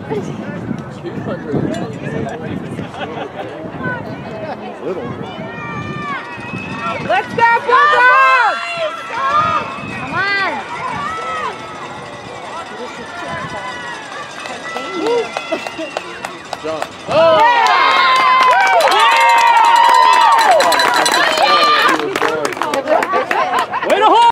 Little. Let's go, Bulldogs! Come on. Jump. Oh!